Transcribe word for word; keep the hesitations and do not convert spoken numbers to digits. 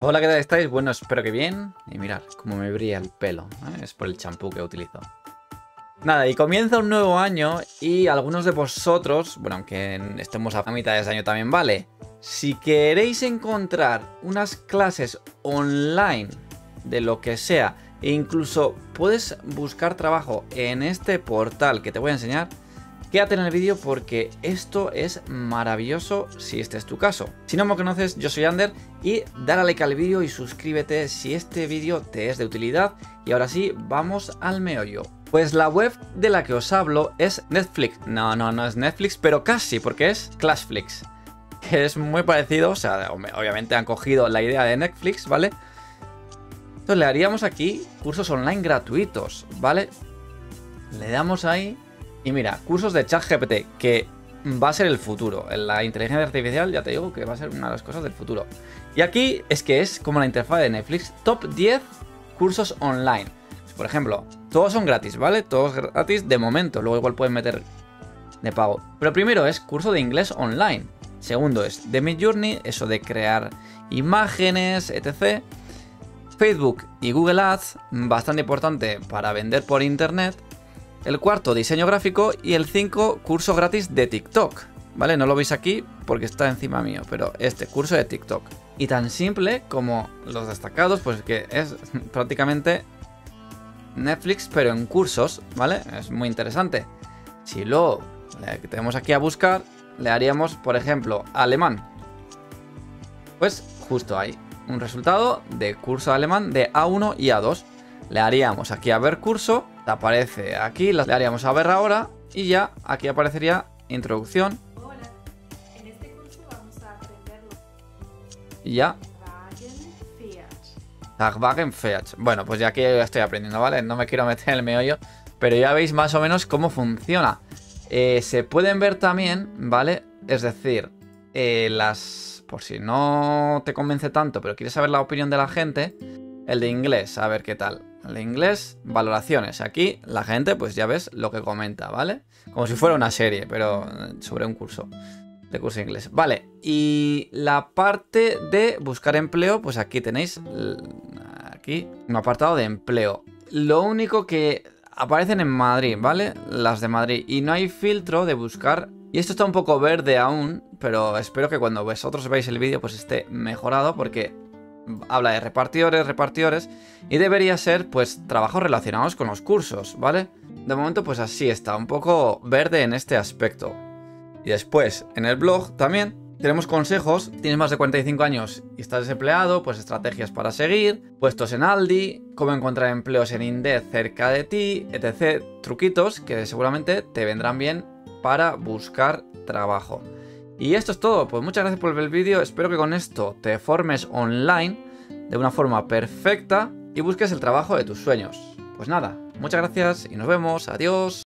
Hola, ¿qué tal estáis? Bueno, espero que bien. Y mirad cómo me brilla el pelo, ¿eh? Es por el champú que utilizo. Nada, y comienza un nuevo año y algunos de vosotros, bueno, aunque estemos a mitad de ese año también vale, si queréis encontrar unas clases online de lo que sea e incluso puedes buscar trabajo en este portal que te voy a enseñar, quédate en el vídeo porque esto es maravilloso si este es tu caso. Si no me conoces, yo soy Ander y dale like al vídeo y suscríbete si este vídeo te es de utilidad. Y ahora sí, vamos al meollo. Pues la web de la que os hablo es Netflix. No, no, no es Netflix, pero casi, porque es Classflix. Que es muy parecido, o sea, obviamente han cogido la idea de Netflix, ¿vale? Entonces le haríamos aquí cursos online gratuitos, ¿vale? Le damos ahí. Y mira, cursos de ChatGPT, que va a ser el futuro. La inteligencia artificial, ya te digo, que va a ser una de las cosas del futuro. Y aquí es que es como la interfaz de Netflix, top diez cursos online. Por ejemplo, todos son gratis, ¿vale? Todos gratis de momento, luego igual pueden meter de pago. Pero primero es curso de inglés online. Segundo es de Midjourney, eso de crear imágenes, etcétera. Facebook y Google Ads, bastante importante para vender por internet. El cuarto, diseño gráfico. Y el cinco, curso gratis de TikTok. ¿Vale? No lo veis aquí porque está encima mío, pero este curso de TikTok. Y tan simple como los destacados, pues que es prácticamente Netflix, pero en cursos, ¿vale? Es muy interesante. Si luego le tenemos aquí a buscar, le haríamos, por ejemplo, alemán. Pues justo ahí, un resultado de curso alemán de A uno y A dos. Le haríamos aquí a ver curso, aparece aquí, le haríamos a ver ahora y ya aquí aparecería introducción. Hola, en este curso vamos a aprenderlo. Y ya. Volkswagen Fiat. Bueno, pues ya aquí estoy aprendiendo, ¿vale? No me quiero meter en el meollo, pero ya veis más o menos cómo funciona. Eh, se pueden ver también, ¿vale? Es decir, eh, las... por si no te convence tanto, pero quieres saber la opinión de la gente, el de inglés, a ver qué tal. El de inglés, valoraciones. Aquí la gente, pues ya ves lo que comenta, ¿vale? Como si fuera una serie, pero sobre un curso de curso de inglés. Vale, y la parte de buscar empleo, pues aquí tenéis aquí un apartado de empleo. Lo único que aparecen en Madrid, ¿vale? Las de Madrid. Y no hay filtro de buscar. Y esto está un poco verde aún, pero espero que cuando vosotros veáis el vídeo pues esté mejorado porque habla de repartidores, repartidores y debería ser pues trabajos relacionados con los cursos, ¿vale? De momento pues así está, un poco verde en este aspecto. Y después en el blog también tenemos consejos. Tienes más de cuarenta y cinco años y estás desempleado, pues estrategias para seguir, puestos en Aldi, cómo encontrar empleos en Indeed cerca de ti, etcétera. Truquitos que seguramente te vendrán bien para buscar trabajo. Y esto es todo, pues muchas gracias por ver el vídeo, espero que con esto te formes online de una forma perfecta y busques el trabajo de tus sueños. Pues nada, muchas gracias y nos vemos, adiós.